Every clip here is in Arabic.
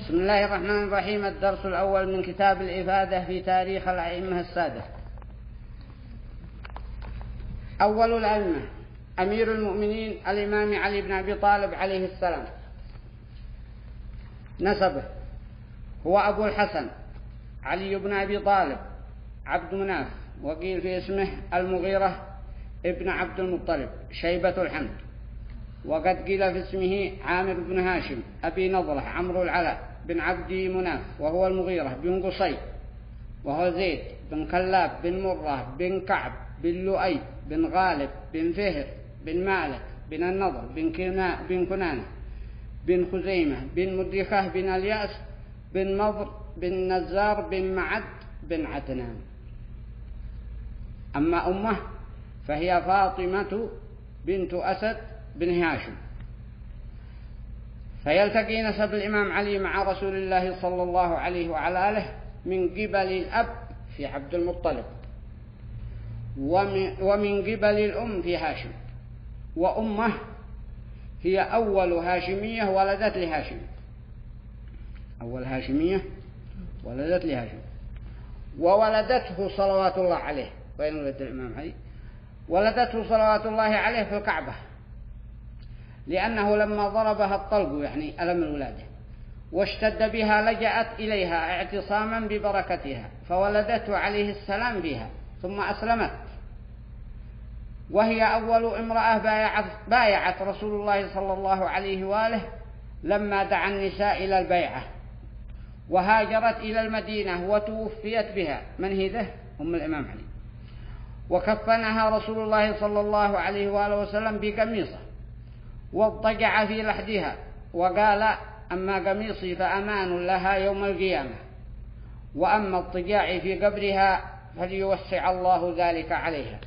بسم الله الرحمن الرحيم. الدرس الأول من كتاب الإفادة في تاريخ الأئمة السادة. أول الأئمة أمير المؤمنين الإمام علي بن أبي طالب عليه السلام. نسبه هو أبو الحسن علي بن أبي طالب عبد مناف، وقيل في اسمه المغيرة ابن عبد المطلب شيبة الحمد، وقد قيل في اسمه عامر بن هاشم أبي نضرة عمرو العلاء بن عبد مناف، وهو المغيرة بن قصي، وهو زيد بن كلاب بن مرة بن كعب بن لؤي بن غالب بن فهر بن مالك بن النضر بن كنانة بن خزيمة بن مدركة بن الياس بن مضر بن نزار بن معد بن عدنان. أما أمه فهي فاطمة بنت أسد بن هاشم. فيلتقي نسب الإمام علي مع رسول الله صلى الله عليه وعلى آله من قبل الأب في عبد المطلب، ومن قبل الأم في هاشم، وأمه هي أول هاشمية ولدت لهاشم، أول هاشمية ولدت لهاشم، وولدته صلوات الله عليه. وين ولد الإمام علي؟ ولدته صلوات الله عليه في الكعبة، لأنه لما ضربها الطلق يعني ألم الولادة واشتد بها لجأت إليها اعتصاما ببركتها، فولدته عليه السلام بها ثم أسلمت، وهي أول امرأة بايعت رسول الله صلى الله عليه وآله لما دعا النساء إلى البيعة، وهاجرت إلى المدينة وتوفيت بها. من هي ذه؟ أم الإمام علي. وكفنها رسول الله صلى الله عليه وآله وسلم بقميصه، واضطجع في لحدها وقال: أما قميصي فأمان لها يوم القيامة، وأما اضطجاعي في قبرها فليوسع الله ذلك عليها.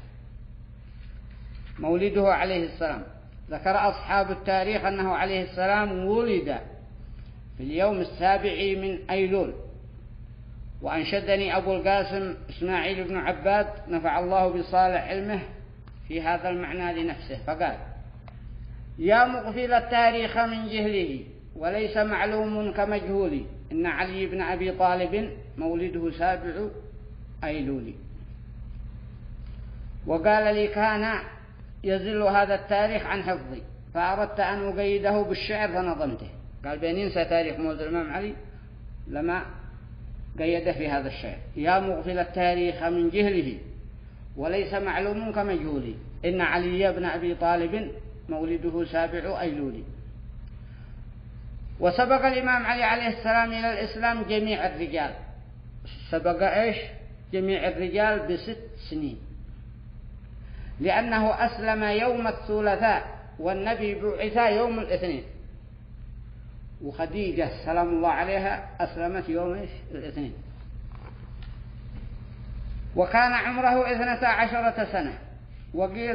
مولده عليه السلام. ذكر أصحاب التاريخ أنه عليه السلام ولد في اليوم 7 من أيلول. وأنشدني أبو القاسم إسماعيل بن عباد نفع الله بصالح علمه في هذا المعنى لنفسه، فقال: يا مغفل التاريخ من جهله وليس معلوم كمجهول، إن علي بن أبي طالب مولده 7 أيلول. وقال لي: كان يزل هذا التاريخ عن حفظي، فأردت أن أقيده بالشعر فنظمته. قال: بين ينسى تاريخ مولد الإمام علي لما قيده في هذا الشعر: يا مغفل التاريخ من جهله وليس معلوم كمجهول، إن علي بن أبي طالب مولده 7 أيلول. وسبق الإمام علي عليه السلام إلى الإسلام جميع الرجال. سبق إيش؟ جميع الرجال ب6 سنين، لأنه أسلم يوم الثلاثاء والنبي بعث يوم الاثنين، وخديجة سلام الله عليها أسلمت يوم إيش؟ الاثنين. وكان عمره 12 سنة، وقيل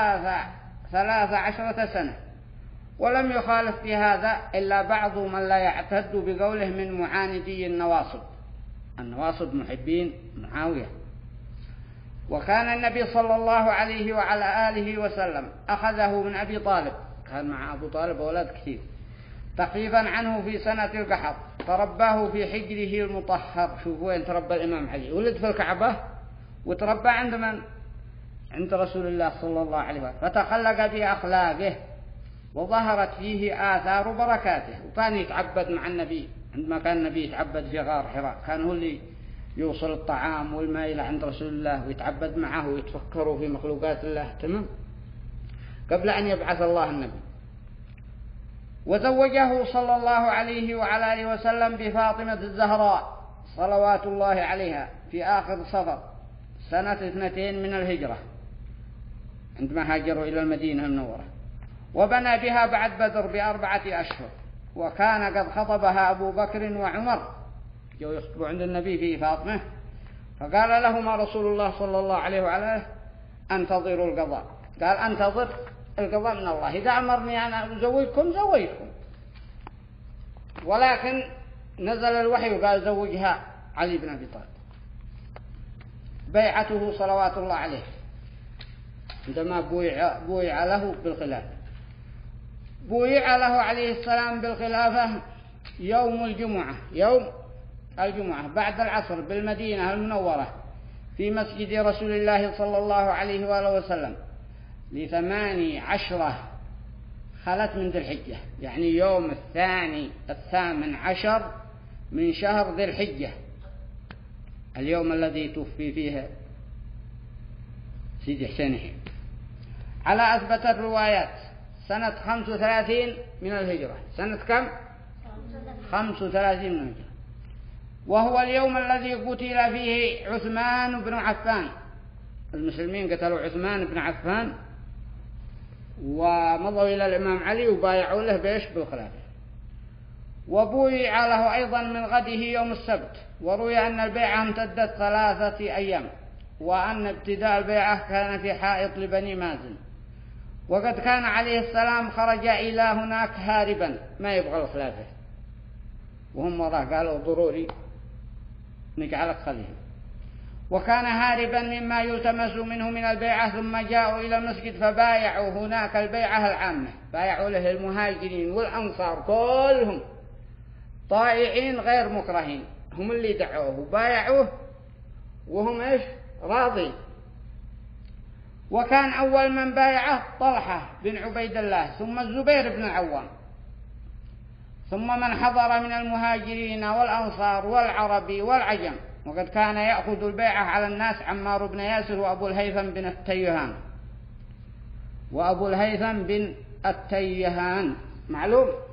13 سنة، ولم يخالف في هذا إلا بعض من لا يعتد بقوله من معاندي النواصب. النواصب محبين معاوية. وكان النبي صلى الله عليه وعلى آله وسلم أخذه من أبي طالب، كان مع أبو طالب أولاد كثير، تخفيفا عنه في سنة القحط، فرباه في حجره المطهر. شوفوا وين تربى الإمام علي، ولد في الكعبة وتربى عند من؟ عند رسول الله صلى الله عليه وسلم، فتخلق بأخلاقه وظهرت فيه آثار بركاته. وكان يتعبد مع النبي، عندما كان النبي يتعبد في غار حراء كان هو اللي يوصل الطعام والماء إلى عند رسول الله، ويتعبد معه ويتفكروا في مخلوقات الله، تمام، قبل أن يبعث الله النبي. وزوجه صلى الله عليه وعلى آله وسلم بفاطمة الزهراء صلوات الله عليها في آخر صفر سنة 2 من الهجرة، عندما هاجروا إلى المدينة المنورة، وبنى بها بعد بدر ب4 أشهر. وكان قد خطبها أبو بكر وعمر، جو يخطبوا عند النبي في فاطمة، فقال لهما رسول الله صلى الله عليه وعلى انتظروا القضاء. قال: انتظر القضاء من الله، إذا أمرني أنا أزوجكم زوجكم. ولكن نزل الوحي وقال: زوجها علي بن أبي طالب. بيعته صلوات الله عليه عندما بويع له بالخلافة، بويع له عليه السلام بالخلافة يوم الجمعة، يوم الجمعة بعد العصر بالمدينة المنورة في مسجد رسول الله صلى الله عليه وآله وسلم 18 خلت من ذي الحجة، يعني يوم 18 من شهر ذي الحجة، اليوم الذي توفي فيه سيدي حسين. على أثبت الروايات سنة 35 من الهجرة. سنة كم؟ 35 من الهجرة. وهو اليوم الذي قتل فيه عثمان بن عفان. المسلمين قتلوا عثمان بن عفان ومضوا إلى الإمام علي وبايعوا له بإيش؟ بالخلافة. وبويع له أيضا من غده يوم السبت. وروي أن البيعة امتدت 3 أيام، وأن ابتداء البيعة كان في حائط لبني مازن. وقد كان عليه السلام خرج إلى هناك هاربا، ما يبغى الخلافة، وهم وراه قالوا ضروري نجعلك خليفة. وكان هاربا مما يلتمس منه من البيعة، ثم جاءوا إلى المسجد فبايعوا هناك البيعة العامة، بايعوا له المهاجرين والأنصار كلهم طائعين غير مكرهين، هم اللي دعوه وبايعوه وهم إيش؟ راضي. وكان أول من بايعه طلحة بن عبيد الله، ثم الزبير بن العوام، ثم من حضر من المهاجرين والأنصار والعربي والعجم. وقد كان يأخذ البيعة على الناس عمار بن ياسر وأبو الهيثم بن التيهان. وأبو الهيثم بن التيهان معلوم